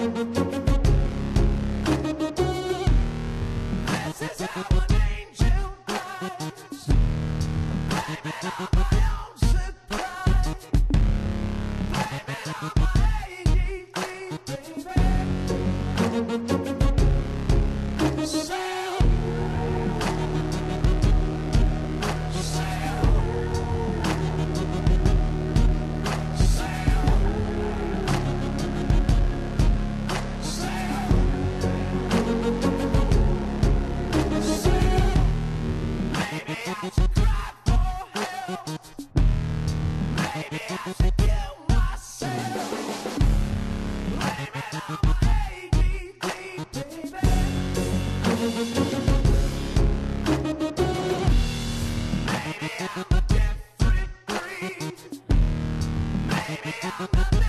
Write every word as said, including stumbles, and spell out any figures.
This is how an angel does. Blame it on my own surprise. Blame it on my A D D, baby. Sail, sail, sail, sail. Maybe I should cry for help. Maybe I should kill myself. Blame it on my A D D, baby. Maybe I'm a different breed. Maybe I'm a